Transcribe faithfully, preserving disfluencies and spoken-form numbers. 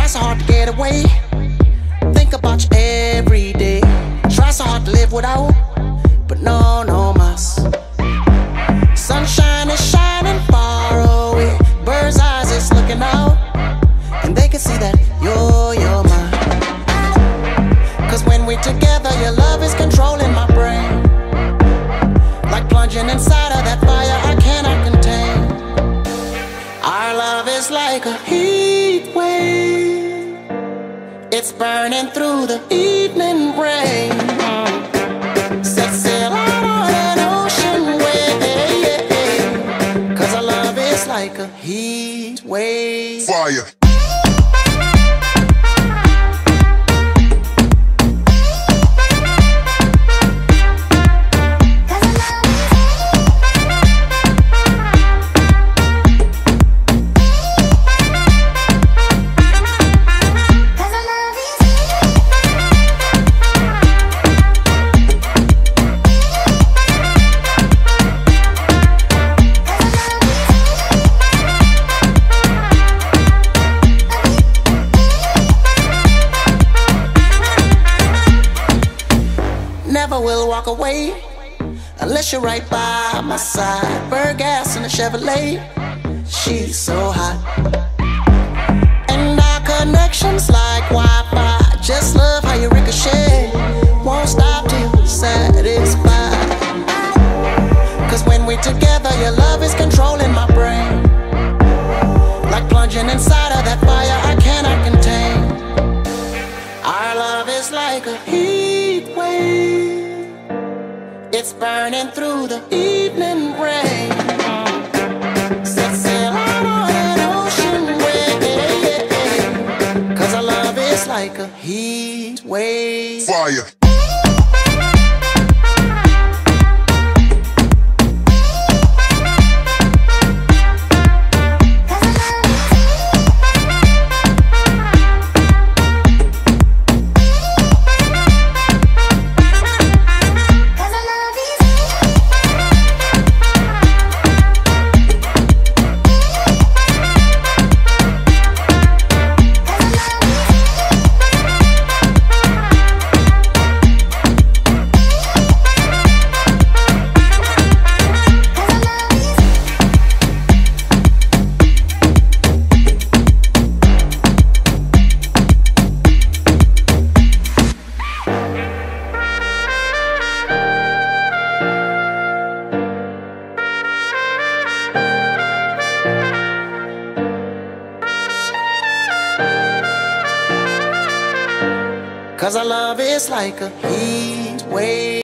Try so hard to get away, think about you every day. Try so hard to live without, but no, no mas. Sunshine is shining far away, bird's eyes is looking out, and they can see that you're, you're mine. Cause when we're together, your love is controlling my brain, like plunging inside of that fire I cannot contain. Our love is like a heat wave, it's burning through the evening rain. Set sail out on an ocean wave, cause our love is like a heat wave. Fire. Never will walk away unless you're right by my side. Burn gas in a Chevrolet, she's so hot, and our connection's like Wi-Fi. Just love how you ricochet, won't stop till you're satisfied. Cause when we're together, your love is controlling my brain, like plunging inside of that fire I cannot contain. Our love is like a heat wave, it's burning through the evening rain. Set sail out on an ocean wave, cause our love is like a heat wave. Fire. Cause our love is like a heat wave.